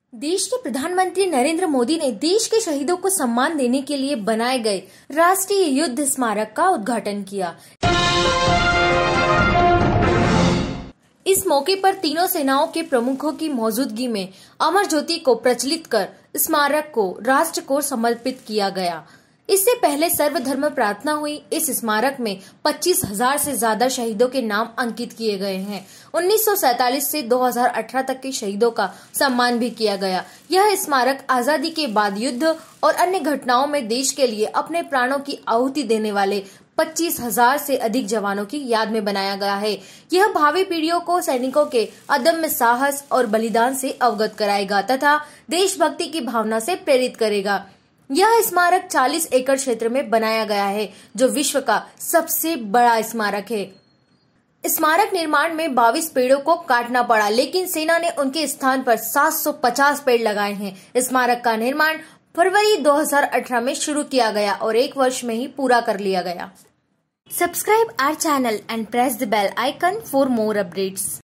देश के प्रधानमंत्री नरेंद्र मोदी ने देश के शहीदों को सम्मान देने के लिए बनाए गए राष्ट्रीय युद्ध स्मारक का उद्घाटन किया। इस मौके पर तीनों सेनाओं के प्रमुखों की मौजूदगी में अमर ज्योति को प्रज्वलित कर स्मारक को राष्ट्र को समर्पित किया गया। इससे पहले सर्वधर्म प्रार्थना हुई। इस स्मारक में 25,000 से ज्यादा शहीदों के नाम अंकित किए गए हैं। 1947 से 2018 तक के शहीदों का सम्मान भी किया गया। यह स्मारक आजादी के बाद युद्ध और अन्य घटनाओं में देश के लिए अपने प्राणों की आहुति देने वाले 25,000 से अधिक जवानों की याद में बनाया गया है। यह भावी पीढ़ियों को सैनिकों के अदम्य साहस और बलिदान से अवगत कराएगा तथा देशभक्ति की भावना से प्रेरित करेगा। यह स्मारक 40 एकड़ क्षेत्र में बनाया गया है, जो विश्व का सबसे बड़ा स्मारक है। स्मारक निर्माण में 22 पेड़ों को काटना पड़ा, लेकिन सेना ने उनके स्थान पर 750 पेड़ लगाए हैं। स्मारक का निर्माण फरवरी 2018 में शुरू किया गया और 1 वर्ष में ही पूरा कर लिया गया। Subscribe our channel and press the bell icon for more updates.